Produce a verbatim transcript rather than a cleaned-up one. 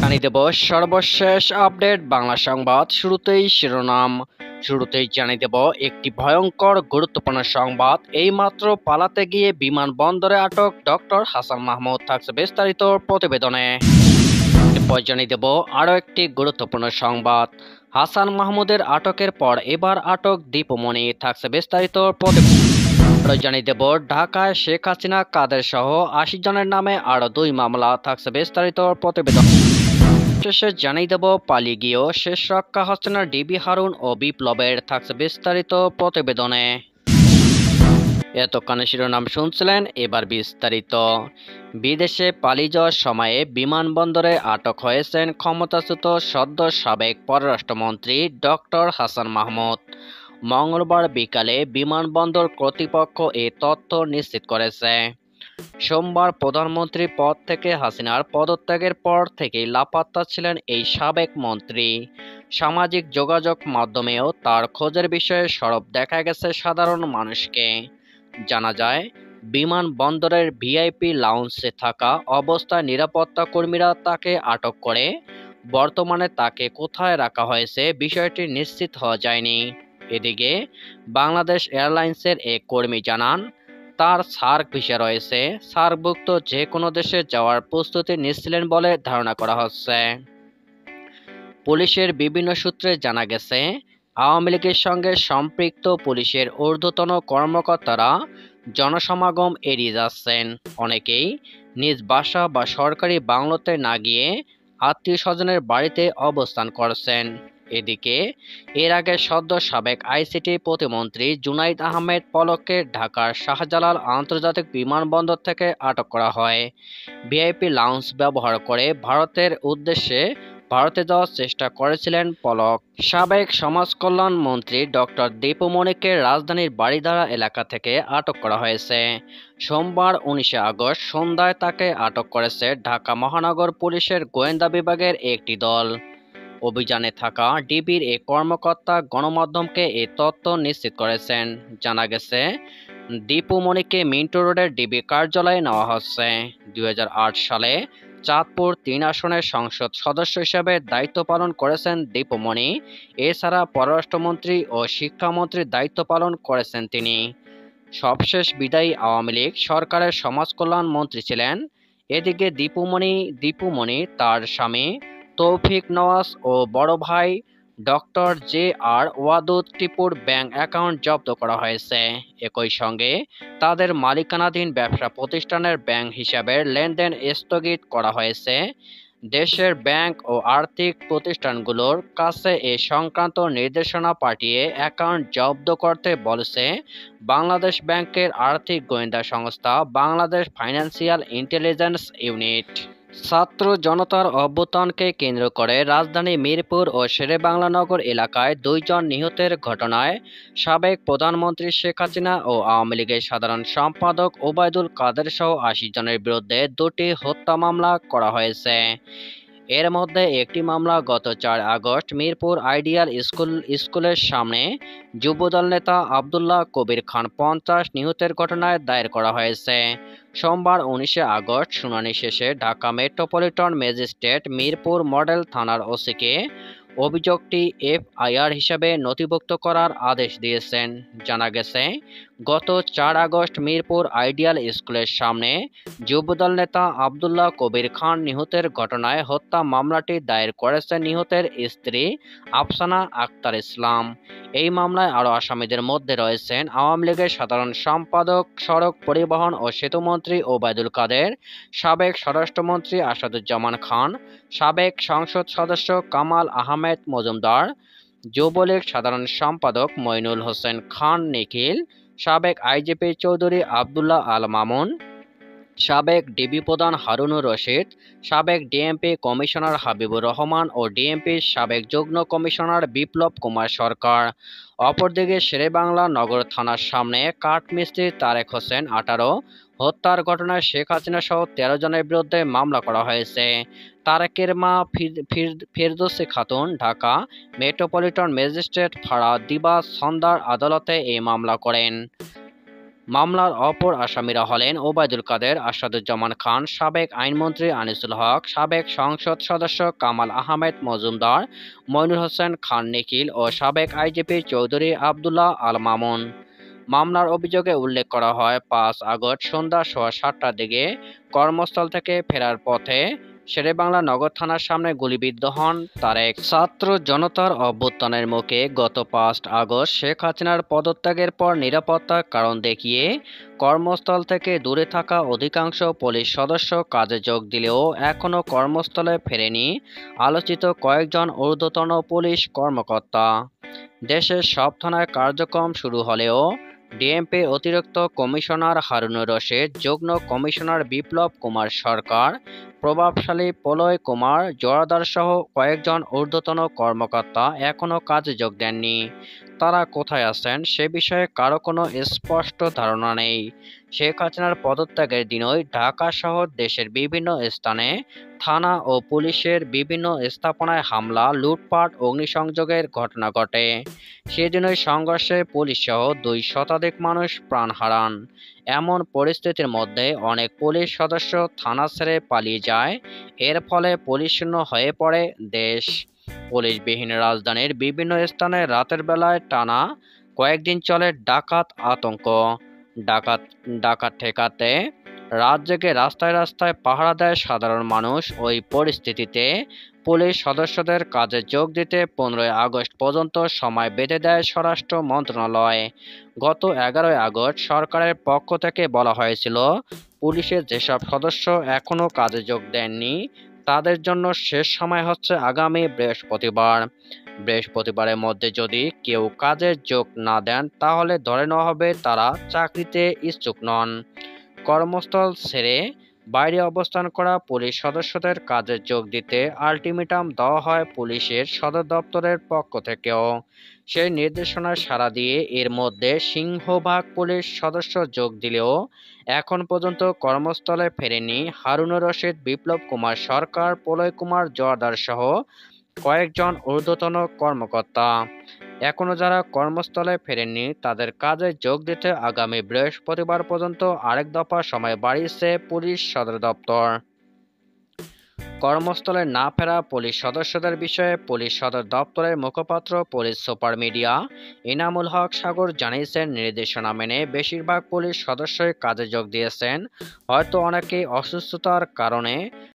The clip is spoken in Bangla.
জানিয়ে দেব সর্বশেষ আপডেট বাংলা সংবাদ। শুরুতেই শিরোনাম শুরুতেই জানিয়ে দেব একটি ভয়ঙ্কর গুরুত্বপূর্ণ সংবাদ। এইমাত্র পালাতে গিয়ে বিমানবন্দরে আটক ডক্টর হাসান মাহমুদ। থাকছে বিস্তারিত প্রতিবেদনে। এরপর জানিয়ে দেব আরও একটি গুরুত্বপূর্ণ সংবাদ। হাসান মাহমুদের আটকের পর এবার আটক দীপুমণি। থাকছে বিস্তারিত প্রতিবেদন। জানিয়ে দেব ঢাকায় শেখ হাসিনা কাদের সহ আশি জনের নামে আরো দুই মামলা। থাকছে বিস্তারিত প্রতিবেদন। শেষে জানিয়ে দেব পালিয়ে গিয়েও শেষ রক্ষা হচ্ছে না ডিবি হারুন ও বিপ্লবের। থাকছে বিস্তারিত প্রতিবেদনে। এতক্ষণে শিরোনাম শুনছিলেন, এবার বিস্তারিত। বিদেশে পালিয়ে যাওয়ার সময়ে বিমানবন্দরে আটক হয়েছেন ক্ষমতাচ্যুত সদ্য সাবেক পররাষ্ট্রমন্ত্রী ডক্টর হাসান মাহমুদ। মঙ্গলবার বিকালে বিমানবন্দর কর্তৃপক্ষ এ তথ্য নিশ্চিত করেছে। সোমবার প্রধানমন্ত্রী পদ থেকে হাসিনার পদত্যাগের পর থেকেই লাপাত্তা ছিলেন এই সাবেক মন্ত্রী। সামাজিক যোগাযোগ মাধ্যমেও তার খোঁজের বিষয়ে সরব দেখা গেছে সাধারণ মানুষকে। জানা যায়, বিমানবন্দরের ভিআইপি লাউঞ্জে থাকা অবস্থায় নিরাপত্তা কর্মীরা তাকে আটক করে। বর্তমানে তাকে কোথায় রাখা হয়েছে বিষয়টি নিশ্চিত হওয়া যায়নি। এদিকে বাংলাদেশ এয়ারলাইন্সের এক কর্মী জানান, তার সার্ক ভিসা রয়েছে। সার্কভুক্ত যে কোনো দেশে যাওয়ার প্রস্তুতি নিচ্ছিলেন বলে ধারণা করা হচ্ছে। পুলিশের বিভিন্ন সূত্রে জানা গেছে, আওয়ামী লীগের সঙ্গে সম্পৃক্ত পুলিশের ঊর্ধ্বতন কর্মকর্তারা জনসমাগম এড়িয়ে যাচ্ছেন। অনেকেই নিজ বাসা বা সরকারি বাংলোতে না গিয়ে আত্মীয় স্বজনের বাড়িতে অবস্থান করছেন। এদিকে এর আগে সদ্য সাবেক আইসিটি প্রতিমন্ত্রী জুনাইদ আহমেদ পলককে ঢাকার শাহজালাল আন্তর্জাতিক বিমানবন্দর থেকে আটক করা হয়। ভিআইপি লাউঞ্জ ব্যবহার করে ভারতের উদ্দেশ্যে ভারতে যাওয়ার চেষ্টা করেছিলেন পলক। সাবেক সমাজ কল্যাণ মন্ত্রী ডক্টর দীপুমণিকে রাজধানীর বারিধারা এলাকা থেকে আটক করা হয়েছে। সোমবার উনিশে আগস্ট সন্ধ্যায় তাকে আটক করেছে ঢাকা মহানগর পুলিশের গোয়েন্দা বিভাগের একটি দল। অভিযানে থাকা ডিবির এক কর্মকর্তা গণমাধ্যমকে এই তথ্য নিশ্চিত করেছেন। জানা গেছে, দীপুমণিকে মিন্টো রোডের ডিবি কার্যালয়ে নেওয়া হচ্ছে। দুই হাজার আট সালে চাঁদপুর তিন আসনের সংসদ সদস্য হিসেবে দায়িত্ব পালন করেছেন দীপুমণি। এছাড়া পররাষ্ট্রমন্ত্রী ও শিক্ষামন্ত্রীর দায়িত্ব পালন করেছেন তিনি। সবশেষ বিদায়ী আওয়ামী লীগ সরকারের সমাজ কল্যাণ মন্ত্রী ছিলেন। এদিকে দীপুমণি দীপুমণি তার স্বামী তৌফিক নওয়াজ ও বড় ভাই ডক্টর জে আর ওয়াদুদ টিপুর ব্যাংক অ্যাকাউন্ট জব্দ করা হয়েছে। একই সঙ্গে তাদের মালিকানাধীন ব্যবসা প্রতিষ্ঠানের ব্যাংক হিসাবের লেনদেন স্থগিত করা হয়েছে। দেশের ব্যাংক ও আর্থিক প্রতিষ্ঠানগুলোর কাছে এ সংক্রান্ত নির্দেশনা পাঠিয়ে অ্যাকাউন্ট জব্দ করতে বলেছে বাংলাদেশ ব্যাংকের আর্থিক গোয়েন্দা সংস্থা বাংলাদেশ ফাইন্যান্সিয়াল ইন্টেলিজেন্স ইউনিট। ছাত্র জনতার অভ্যুত্থানকে কেন্দ্র করে রাজধানী মিরপুর ও শেরেবাংলানগর এলাকায় দুইজন নিহতের ঘটনায় সাবেক প্রধানমন্ত্রী শেখ হাসিনা ও আওয়ামী লীগের সাধারণ সম্পাদক ওবায়দুল কাদের সহ আশি জনের বিরুদ্ধে দুটি হত্যা মামলা করা হয়েছে। এর মধ্যে একটি মামলা গত চার আগস্ট মিরপুর আইডিয়াল স্কুল স্কুলের সামনে যুবদল নেতা আবদুল্লাহ কবির খান পঞ্চাশ নিহতের ঘটনায় দায়ের করা হয়েছে। সোমবার উনিশে আগস্ট শুনানি শেষে Dhaka metropolitan magistrate Mirpur model থানার ওসিকে অভিযোগটি এফআইআর হিসেবে নথিভুক্ত করার আদেশ দিয়েছেন। জানা গেছে, গত চার আগস্ট মিরপুর আইডিয়াল স্কুলের সামনে যুবদল নেতা আবদুল্লাহ কবির খান নিহতের ঘটনায় হত্যা মামলাটি দায়ের করেছেন নিহতের স্ত্রী আফসানা আক্তার ইসলাম। এই মামলায় আরও আসামিদের মধ্যে রয়েছেন আওয়ামী লীগের সাধারণ সম্পাদক, সড়ক পরিবহন ও সেতুমন্ত্রী ওবায়দুল কাদের, সাবেক স্বরাষ্ট্রমন্ত্রী আসাদুজ্জামান খান, সাবেক সংসদ সদস্য কামাল আহমেদ মজুমদার, যুবলীগ সাধারণ সম্পাদক মইনুল হোসেন খান নিখিল, সাবেক আইজিপি চৌধুরী আবদুল্লাহ আল মামুন, সাবেক ডিবি প্রধান হারুনুর রশিদ, সাবেক ডিএমপি কমিশনার হাবিবুর রহমান ও ডিএমপির সাবেক যুগ্ম কমিশনার বিপ্লব কুমার সরকার। অপরদিকে শেরেবাংলা নগর থানার সামনে কাঠমিস্ত্রি তারেক হোসেন আঠারো হত্যার ঘটনায় শেখ হাসিনা সহ তেরো জনের বিরুদ্ধে মামলা করা হয়েছে। তারেকের মা ফেরদৌসী খাতুন ঢাকা মেট্রোপলিটন ম্যাজিস্ট্রেট ফারা দিবা সন্ধ্যার আদালতে এই মামলা করেন। মামলার অপর আসামিরা হলেন ওবায়দুল কাদের, আসাদুজ্জামান খান, সাবেক আইনমন্ত্রী আনিসুল হক, সাবেক সংসদ সদস্য কামাল আহমেদ মজুমদার, মইনুল হোসেন খান নিখিল ও সাবেক আইজিপি চৌধুরী আবদুল্লাহ আল মামুন। মামলার অভিযোগে উল্লেখ করা হয়, পাঁচ আগস্ট সন্ধ্যা সোয়া সাতটার দিকে কর্মস্থল থেকে ফেরার পথে শেরেবাংলা নগর থানার সামনে গুলিবিদ্ধ হন তারেক। ছাত্র জনতার অভ্যুত্থানের মুখে গত পাঁচ আগস্ট শেখ হাসিনার পদত্যাগের পর নিরাপত্তার কারণ দেখিয়ে কর্মস্থল থেকে দূরে থাকা অধিকাংশ পুলিশ সদস্য কাজে যোগ দিলেও এখনও কর্মস্থলে ফেরেনি আলোচিত কয়েকজন ঊর্ধ্বতন পুলিশ কর্মকর্তা। দেশের সব থানায় কার্যক্রম শুরু হলেও ডিএমপির অতিরিক্ত কমিশনার হারুনুর রশিদ, যুগ্ম কমিশনার বিপ্লব কুমার সরকার, প্রভাবশালী প্রলয় কুমার জোয়ারদার সহ কয়েকজন ঊর্ধ্বতন কর্মকর্তা এখনও কাজে যোগ দেননি। তারা কোথায় আছেন সে বিষয়ে কারো কোনো স্পষ্ট ধারণা নেই। শেখ হাসিনার পদত্যাগের দিনই ঢাকা সহ দেশের বিভিন্ন স্থানে থানা ও পুলিশের বিভিন্ন স্থাপনায় হামলা, লুটপাট, অগ্নিসংযোগের ঘটনা ঘটে। সেদিনই সংঘর্ষে পুলিশসহ দুই শতাধিক মানুষ প্রাণ হারান। এমন পরিস্থিতির মধ্যে অনেক পুলিশ সদস্য থানা ছেড়ে পালিয়ে যায়। এর ফলে পুলিশশূন্য হয়ে পড়ে দেশ। পুলিশবিহীন রাজধানীর বিভিন্ন স্থানে রাতের বেলায় টানা কয়েকদিন চলে ডাকাত আতঙ্ক। ডাকাত ডাকাত ঠেকাতে রাত জেগে রাস্তায় রাস্তায় পাহারা দেয় সাধারণ মানুষ। ওই পরিস্থিতিতে পুলিশ সদস্যদের কাজে যোগ দিতে পনেরোই আগস্ট পর্যন্ত সময় বেঁধে দেয় স্বরাষ্ট্র মন্ত্রণালয়। গত এগারোই আগস্ট সরকারের পক্ষ থেকে বলা হয়েছিল, পুলিশের যেসব সদস্য এখনও কাজে যোগ দেননি তাদের জন্য শেষ সময় হচ্ছে আগামী বৃহস্পতিবার। বৃহস্পতিবারের মধ্যে যদি কেউ কাজে যোগ না দেন তাহলে ধরে নেওয়া হবে তারা চাকরিতে ইচ্ছুক নন। কর্মস্থল ছেড়ে বাইরে অবস্থান করা পুলিশ সদস্যদের কাজে যোগ দিতে আলটিমেটাম দেওয়া হয় পুলিশের সদর দপ্তরের পক্ষ থেকেও। সেই নির্দেশনায় সাড়া দিয়ে এর মধ্যে সিংহভাগ পুলিশ সদস্য যোগ দিলেও এখন পর্যন্ত কর্মস্থলে ফেরেনি হারুনুর রশিদ, বিপ্লব কুমার সরকার, প্রলয় কুমার জোয়ারদার সহ কয়েকজন ঊর্ধ্বতন কর্মকর্তা। এখনও যারা কর্মস্থলে ফেরেননি তাদের কাজে যোগ দিতে আগামী বৃহস্পতিবার পর্যন্ত আরেক দফা সময় বাড়িয়েছে পুলিশ সদর দপ্তর। কর্মস্থলে না ফেরা পুলিশ সদস্যদের বিষয়ে পুলিশ সদর দপ্তরের মুখপাত্র police super media Inamul Haque Sagar জানিয়েছেন, নির্দেশনা মেনে বেশিরভাগ পুলিশ সদস্যই কাজে যোগ দিয়েছেন। হয়তো অনেকেই অসুস্থতার কারণে